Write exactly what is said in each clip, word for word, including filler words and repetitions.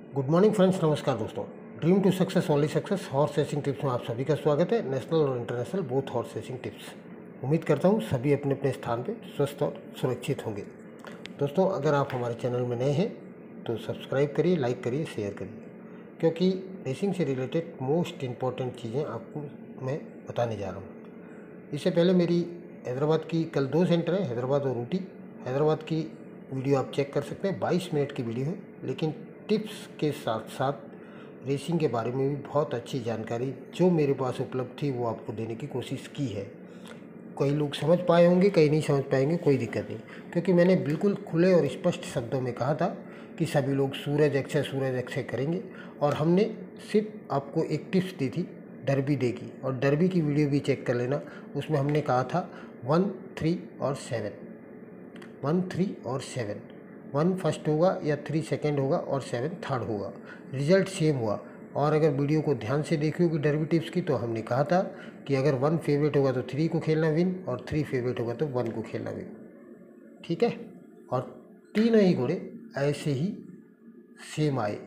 Good morning friends, नमस्कार दोस्तों। Dream to success only success horse racing tips में आप सभी का स्वागत है। नेशनल और international both horse racing tips. उम्मीद करता हूँ सभी अपने अपने स्थान पे स्वस्थ और सुरक्षित होंगे। दोस्तों, अगर आप हमारे चैनल में नए हैं तो सब्सक्राइब करिए, लाइक करिए, शेयर करिए, क्योंकि रेसिंग से रिलेटेड मोस्ट इम्पॉर्टेंट चीज़ें आपको मैं बताने जा रहा हूँ। इससे पहले मेरी हैदराबाद की कल दो सेंटर है, हैदराबाद और ऊटी। हैदराबाद की वीडियो आप चेक कर सकते हैं, बाईस मिनट की वीडियो है, लेकिन टिप्स के साथ साथ रेसिंग के बारे में भी बहुत अच्छी जानकारी जो मेरे पास उपलब्ध थी वो आपको देने की कोशिश की है। कई लोग समझ पाए होंगे, कई नहीं समझ पाएंगे, कोई दिक्कत नहीं, क्योंकि मैंने बिल्कुल खुले और स्पष्ट शब्दों में कहा था कि सभी लोग सूरज अक्षय सूरज अक्षय करेंगे। और हमने सिर्फ आपको एक टिप्स दी थी डर्बी डे की, और डर्बी की वीडियो भी चेक कर लेना। उसमें हमने कहा था वन थ्री और सेवन, वन थ्री और सेवन, वन फर्स्ट होगा या थ्री सेकंड होगा और सेवन थर्ड होगा। रिजल्ट सेम हुआ। और अगर वीडियो को ध्यान से देखी होगी डर्बी टिप्स की, तो हमने कहा था कि अगर वन फेवरेट होगा तो थ्री को खेलना विन, और थ्री फेवरेट होगा तो वन को खेलना विन। ठीक है। और तीनों ही घोड़े ऐसे ही सेम आए,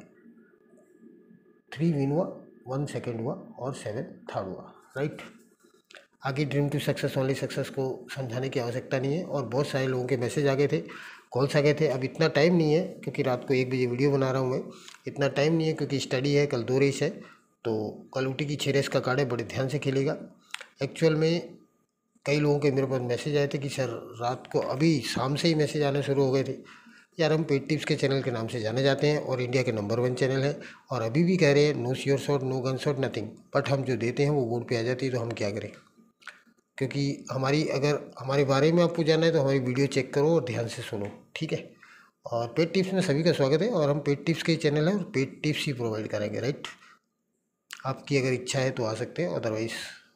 थ्री विन हुआ, वन सेकेंड हुआ और सेवन थर्ड हुआ। राइट। आगे dream to success only success को समझाने की आवश्यकता नहीं है। और बहुत सारे लोगों के मैसेज आ गए थे, कॉल्स आ गए थे। अब इतना टाइम नहीं है, क्योंकि रात को एक बजे वीडियो बना रहा हूँ मैं। इतना टाइम नहीं है क्योंकि स्टडी है, कल दो रेस है। तो कल ऊटी की छः रेस का कार्ड है, बड़े ध्यान से खेलेगा। एक्चुअल में कई लोगों के मेरे पास मैसेज आए थे कि सर रात को अभी शाम से ही मैसेज आने शुरू हो गए थे। यार, हम पेड टिप्स के चैनल के नाम से जाने जाते हैं और इंडिया के नंबर वन चैनल है, और अभी भी कह रहे हैं no sure shot, no gun shot, nothing. But हम जो देते हैं वो बोर्ड पे आ जाती है, तो हम क्या करें। क्योंकि हमारी अगर हमारे बारे में आपको जानना है तो हमारी वीडियो चेक करो और ध्यान से सुनो। ठीक है। और पेड टिप्स में सभी का स्वागत है, और हम पेड टिप्स के चैनल हैं और पेड टिप्स ही प्रोवाइड करेंगे। राइट। आपकी अगर इच्छा है तो आ सकते हैं, अदरवाइज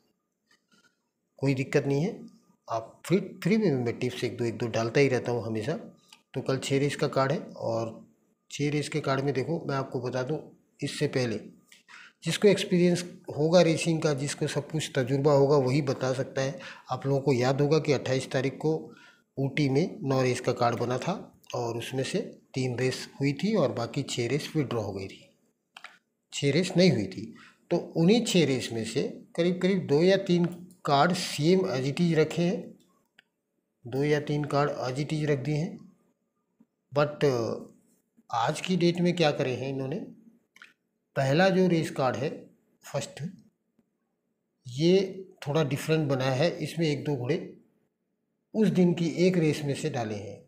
कोई दिक्कत नहीं है। आप फ्री फ्री में भी मैं टिप्स एक दो एक दो डालता ही रहता हूँ हमेशा। तो कल छः रेस का कार्ड है, और छः रेस के कार्ड में देखो, मैं आपको बता दूँ इससे पहले, जिसको एक्सपीरियंस होगा रेसिंग का, जिसको सब कुछ तजुर्बा होगा, वही बता सकता है। आप लोगों को याद होगा कि अट्ठाईस तारीख को ऊटी में नौ रेस का कार्ड बना था, और उसमें से तीन रेस हुई थी और बाकी छः रेस विड्रॉ हो गई थी, छः रेस नहीं हुई थी। तो उन्हीं छः रेस में से करीब करीब दो या तीन card same as it is रखे हैं, दो या तीन कार्ड एज इट इज रख दिए हैं। बट आज की डेट में क्या करे हैं इन्होंने, पहला जो रेस कार्ड है फर्स्ट, ये थोड़ा डिफरेंट बनाया है। इसमें एक दो घोड़े उस दिन की एक रेस में से डाले हैं,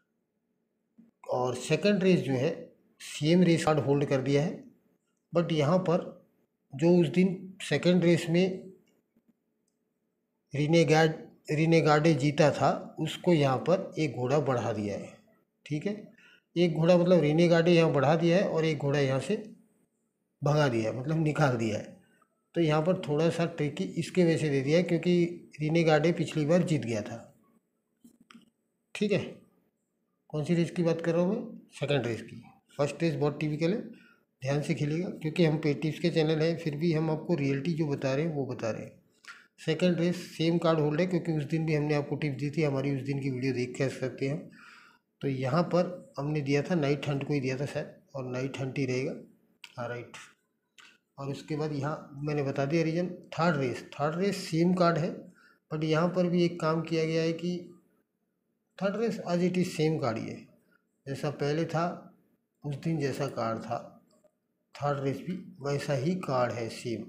और सेकंड रेस जो है सेम रेस कार्ड होल्ड कर दिया है। बट यहाँ पर जो उस दिन सेकंड रेस में रिनेगार्ड रिनेगार्डे जीता था, उसको यहाँ पर एक घोड़ा बढ़ा दिया है। ठीक है। एक घोड़ा मतलब रिनेगार्डे यहाँ बढ़ा दिया है, और एक घोड़ा यहाँ से भगा दिया है, मतलब निकाल दिया है। तो यहाँ पर थोड़ा सा ट्रिकी इसके वजह से दे दिया है, क्योंकि रिनेगार्डे पिछली बार जीत गया था। ठीक है। कौन सी रेस की बात कर रहा हूँ मैं, सेकंड रेस की। फर्स्ट रेस बहुत टिपिकल है, ध्यान से खेलिएगा, क्योंकि हम पेड टिप्स के चैनल हैं, फिर भी हम आपको रियलिटी जो बता रहे हैं वो बता रहे हैं। Second race same card hold है, क्योंकि उस दिन भी हमने आपको टिप्स दी थी, हमारी उस दिन की वीडियो देख कर सकते हैं। तो यहाँ पर हमने दिया था नाइट हंट को ही दिया था शायद, और नाइट हंट ही रहेगा। हाँ, राइट। और उसके बाद यहाँ मैंने बता दिया reason. Third race third race same card है, बट यहाँ पर भी एक काम किया गया है कि थर्ड रेस आज इट इज सेम कार्ड ही है, जैसा पहले था उस दिन जैसा कार्ड था, थर्ड रेस भी वैसा ही कार्ड है, सेम।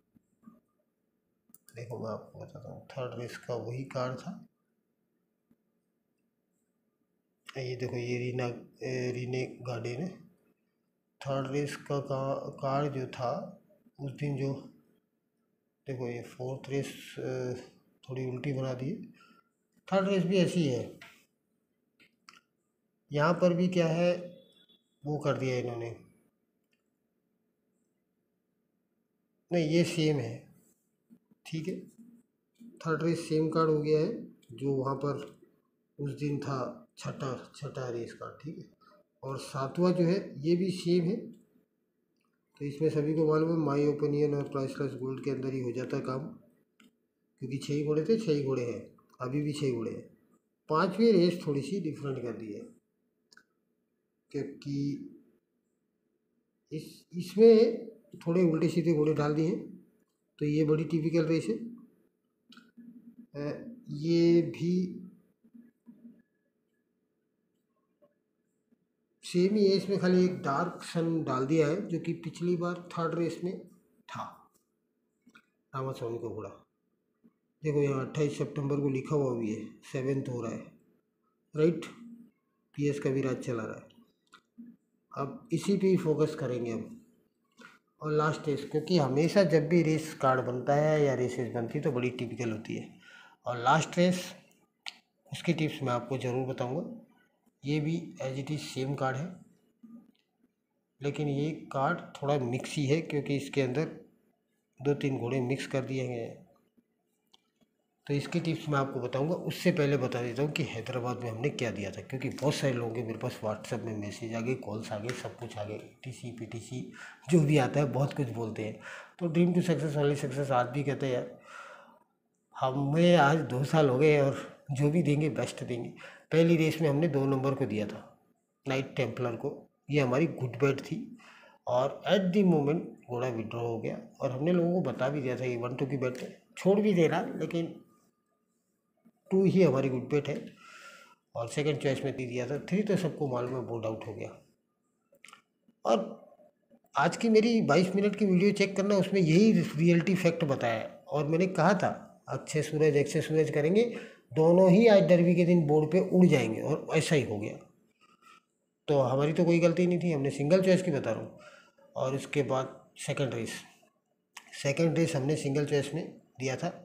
देखो मैं आपको बताता हूँ, थर्ड रेस का वही कार्ड था। ये देखो, ये रीना रीने गार्डन है। थर्ड रेस का कार्ड जो था उस दिन, जो देखो ये फोर्थ रेस थोड़ी उल्टी बना दी है, थर्ड रेस भी ऐसी है। यहाँ पर भी क्या है, वो कर दिया इन्होंने, नहीं ये सेम है। ठीक है। थर्ड रेस सेम कार्ड हो गया है, जो वहाँ पर उस दिन था छठा छठा रेस कार्ड। ठीक है। और सातवां जो है ये भी सेम है। तो इसमें सभी को मालूम है, माई ओपिनियन और प्राइसलेस गोल्ड के अंदर ही हो जाता है काम, क्योंकि छः ही घोड़े थे, छः ही घोड़े हैं, अभी भी छः घोड़े हैं। पाँचवीं रेस थोड़ी सी डिफरेंट कर दी है, क्योंकि इस इसमें थोड़े उल्टे सीधे घोड़े डाल दिए हैं, तो ये बड़ी टिपिकल रेस है। ये भी सेम ही है, इसमें खाली एक डार्क सन डाल दिया है जो कि पिछली बार थर्ड रेस में था। रामास्वामी का घोड़ा देखो, यहाँ अट्ठाईस सितंबर को लिखा हुआ भी है, सेवेंथ हो रहा है, राइट। पीएस का भी राज चला रहा है। अब इसी पे ही फोकस करेंगे अब। और लास्ट रेस, क्योंकि हमेशा जब भी रेस कार्ड बनता है या रेसेस बनती है तो बड़ी टिपिकल होती है। और लास्ट रेस, उसकी टिप्स मैं आपको ज़रूर बताऊंगा। ये भी as it is same card है, लेकिन ये कार्ड थोड़ा मिक्स ही है क्योंकि इसके अंदर दो तीन घोड़े मिक्स कर दिए गए हैं। तो इसकी टिप्स मैं आपको बताऊंगा। उससे पहले बता देता हूँ कि हैदराबाद में हमने क्या दिया था, क्योंकि बहुत सारे लोगों के मेरे पास व्हाट्सएप में मैसेज आ गए, कॉल्स आ गए, सब कुछ आ गए, टीसी पीटीसी जो भी आता है बहुत कुछ बोलते हैं। तो dream to success only success आज भी कहते हैं यार, हमें आज दो साल हो गए और जो भी देंगे बेस्ट देंगे। पहली रेस में हमने दो नंबर को दिया था, नाइट टेम्पलर को। ये हमारी गुड बैट थी और एट दी मोमेंट घोड़ा विड्रॉ हो गया। और हमने लोगों को बता भी दिया था ये वन टू की बैट है, छोड़ भी देना, लेकिन टू ही हमारी गुड बैट है। और सेकंड चॉइस में दे दिया था, थ्री तो सबको मालूम है बोर्ड आउट हो गया। और आज की मेरी बाईस मिनट की वीडियो चेक करना, उसमें यही रियलिटी फैक्ट बताया है। और मैंने कहा था अक्षय सूरज अक्षय सूरज करेंगे, दोनों ही आज डर्बी के दिन बोर्ड पे उड़ जाएंगे, और ऐसा ही हो गया। तो हमारी तो कोई गलती नहीं थी, हमने सिंगल चॉइस की बता रहा हूँ। और उसके बाद सेकंड रेस सेकंड रेस हमने सिंगल चॉइस में दिया था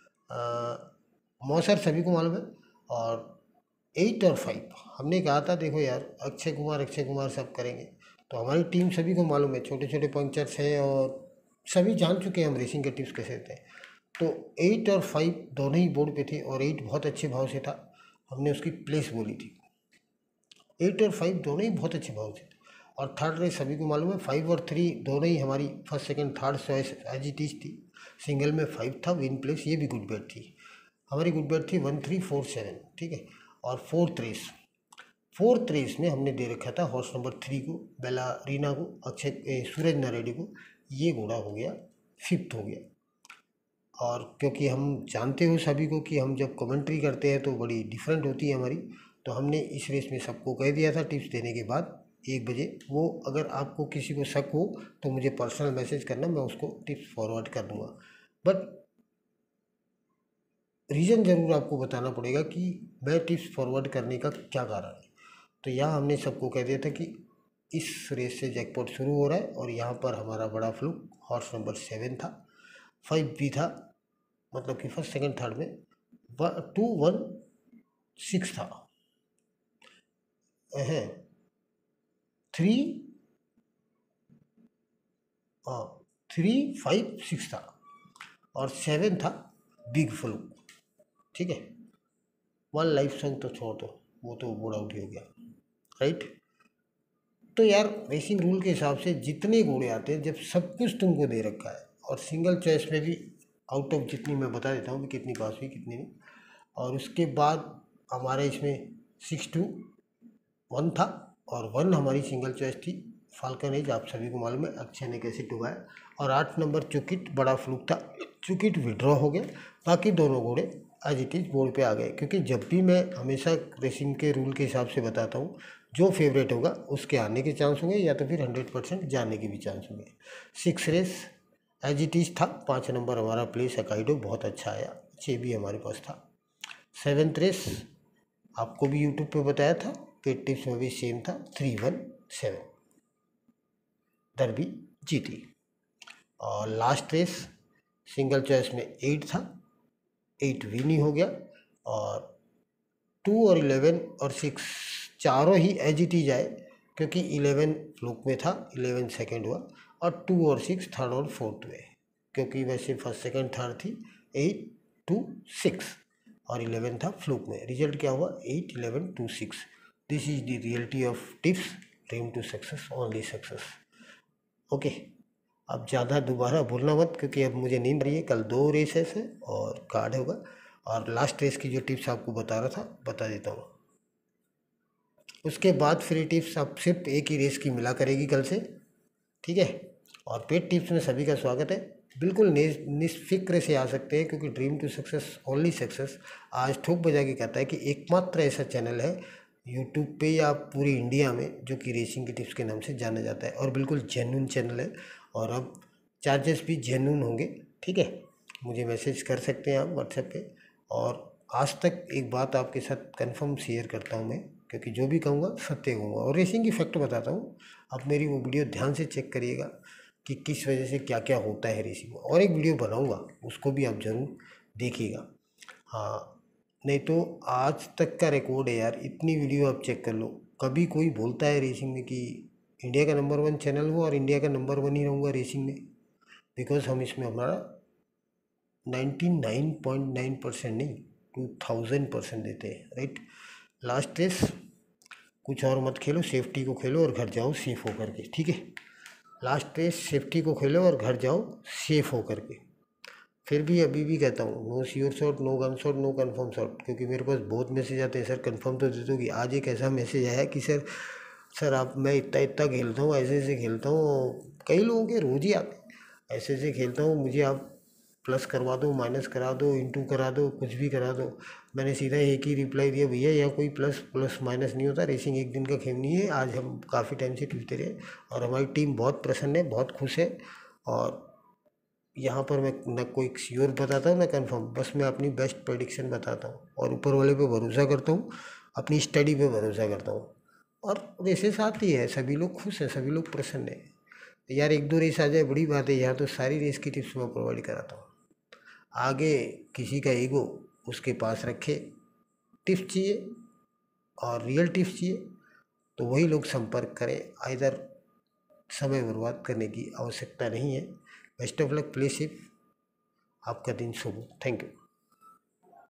मौसर, सभी को मालूम है। और एट और फाइव हमने कहा था देखो यार, अक्षय कुमार अक्षय कुमार सब करेंगे। तो हमारी टीम सभी को मालूम है, छोटे छोटे पंक्चर्स हैं और सभी जान चुके हैं हम रेसिंग के टिप्स कैसे होते हैं। तो एट और फाइव दोनों ही बोर्ड पे थे और एट बहुत अच्छे भाव से था, हमने उसकी प्लेस बोली थी। एट और फाइव दोनों ही बहुत अच्छे भाव से थे। और थर्ड रेस सभी को मालूम है, फाइव और थ्री दोनों ही हमारी first second third choice as it is थी। सिंगल में फाइव था विन प्लेस, ये भी गुड बैट थी हमारी। गुड बैट थी वन थ्री फोर सेवन, ठीक है। और फोर्थ रेस फोर्थ रेस में हमने दे रखा था हॉर्स नंबर थ्री को, बेला रीना को, अक्षय सूरज नारेडी को। ये घोड़ा हो गया फिफ्थ हो गया। और क्योंकि हम जानते हो सभी को कि हम जब कमेंट्री करते हैं तो बड़ी डिफरेंट होती है हमारी, तो हमने इस रेस में सबको कह दिया था टिप्स देने के बाद एक बजे। वो अगर आपको किसी को शक हो तो मुझे पर्सनल मैसेज करना, मैं उसको टिप्स फॉरवर्ड कर दूंगा। बट रीज़न ज़रूर आपको बताना पड़ेगा कि मैं टिप्स फॉरवर्ड करने का क्या कारण है। तो यहाँ हमने सबको कह दिया था कि इस रेस से जैकपॉट शुरू हो रहा है और यहाँ पर हमारा बड़ा फ्लूक हॉर्स नंबर सेवन था, फाइव भी था, मतलब कि फर्स्ट सेकंड थर्ड में टू वन सिक्स था, है थ्री हाँ थ्री फाइव सिक्स था और सेवन था बिग फ्लूक, ठीक है। वन लाइफ सॉन्ग तो छोड़ दो, वो तो बोर्ड आउट ही हो गया, राइट। तो यार रेसिंग रूल के हिसाब से जितने घोड़े आते हैं, जब सब कुछ तुमको दे रखा है और सिंगल चॉइस में भी आउट ऑफ जितनी मैं बता देता हूँ कि कितनी पास हुई कितनी नहीं। और उसके बाद हमारे इसमें सिक्स टू वन था और वन हमारी सिंगल चॉइस थी फाल्कन एज, आप सभी को मालूम है अक्षय ने कैसे डुबाया। और आठ नंबर चुकिट बड़ा फ्लूक था, चुकिट विड्रॉ हो गया। बाकी दोनों घोड़े एज इट इज बोर्ड पे आ गए, क्योंकि जब भी मैं हमेशा रेसिंग के रूल के हिसाब से बताता हूँ, जो फेवरेट होगा उसके आने के चांस होंगे या तो फिर हंड्रेड परसेंट जाने के भी चांस होंगे। Six race as it is था, पाँच नंबर हमारा प्लेस अकाइडो बहुत अच्छा आया, छः भी हमारे पास था। सेवेंथ रेस आपको भी यूट्यूब पे बताया था, पेड टिप्स में भी सेम था, थ्री वन सेवन दरबी जीती। और लास्ट रेस सिंगल चॉइस में एट था, एट विन ही हो गया। और टू और इलेवन और सिक्स चारों ही एज इट इज आए, क्योंकि इलेवन फ्लूक में था, इलेवन सेकेंड हुआ। और टू और सिक्स थर्ड और फोर्थ हुए, क्योंकि वैसे फर्स्ट सेकेंड थर्ड थी, एट टू सिक्स और इलेवन था फ्लूक में। रिजल्ट क्या हुआ, eight eleven two six. This is the reality of tips, dream to success only success. Okay, अब ज़्यादा दोबारा भूलना मत, क्योंकि अब मुझे नींद रही है। कल दो रेसेस है और कार्ड होगा। और लास्ट रेस की जो टिप्स आपको बता रहा था बता देता हूँ। उसके बाद फ्री टिप्स आप सिर्फ एक ही रेस की मिला करेगी कल से, ठीक है। और पेड टिप्स में सभी का स्वागत है। बिल्कुल निष्फिक्र से आ सकते हैं, क्योंकि dream to success only success आज ठोक बजा के कहता है कि एकमात्र ऐसा चैनल है यूट्यूब पे या पूरी इंडिया में जो कि रेसिंग की टिप्स के नाम से जाना जाता है, और बिल्कुल जेन्युइन चैनल है। और अब चार्जेस भी जेन्युइन होंगे, ठीक है। मुझे मैसेज कर सकते हैं आप व्हाट्सएप पे। और आज तक एक बात आपके साथ कंफर्म शेयर करता हूँ मैं, क्योंकि जो भी कहूँगा सत्य कहूँगा, और रेसिंग की फैक्ट बताता हूँ। आप मेरी वो वीडियो ध्यान से चेक करिएगा कि किस वजह से क्या क्या होता है रेसिंग में, और एक वीडियो बनाऊँगा उसको भी आप ज़रूर देखिएगा। हाँ, नहीं तो आज तक का रिकॉर्ड है यार, इतनी वीडियो आप चेक कर लो। कभी कोई बोलता है रेसिंग में कि इंडिया का नंबर वन चैनल हो और इंडिया का नंबर वन ही रहूँगा रेसिंग में, बिकॉज हम इसमें हमारा ninety nine point nine percent नहीं टू थाउजेंड परसेंट देते हैं, राइट। लास्ट रेस कुछ और मत खेलो, सेफ्टी को खेलो और घर जाओ सेफ होकर के, ठीक है। लास्ट रेस सेफ्टी को खेलो और घर जाओ सेफ होकर के। फिर भी अभी भी कहता हूँ, no sure shot, no gun shot, no confirm shot, क्योंकि मेरे पास बहुत मैसेज आते हैं, सर कन्फर्म तो दे दो कि आज एक ऐसा मैसेज आया कि सर सर आप मैं इतना इतना खेलता हूँ, ऐसे ऐसे खेलता हूँ, कई लोगों के रोज ही आते हैं, ऐसे ऐसे खेलता हूँ, मुझे आप प्लस करवा दो, माइनस करा दो, इंटू करा दो, कुछ भी करा दो। मैंने सीधा एक ही रिप्लाई दिया, भैया यहाँ कोई प्लस प्लस माइनस नहीं होता, रेसिंग एक दिन का खेल नहीं है। आज हम काफ़ी टाइम से खेलते रहे और हमारी टीम बहुत प्रसन्न है, बहुत खुश है। और यहाँ पर मैं न कोई श्योर बताता हूँ न कन्फर्म, बस मैं अपनी बेस्ट प्रेडिक्शन बताता हूँ और ऊपर वाले पे भरोसा करता हूँ, अपनी स्टडी पे भरोसा करता हूँ। और रेसेस आती है, सभी लोग खुश हैं, सभी लोग प्रसन्न हैं यार। एक दो रेस आ जाए बड़ी बात है, यहाँ तो सारी रेस की टिप्स मैं प्रोवाइड कराता हूँ। आगे किसी का ईगो उसके पास रखे, टिप्स चाहिए और रियल टिप्स चाहिए तो वही लोग संपर्क करें, आइदर समय बर्बाद करने की आवश्यकता नहीं है। Best of luck, play safe, आपका दिन शुभ हो। Thank you.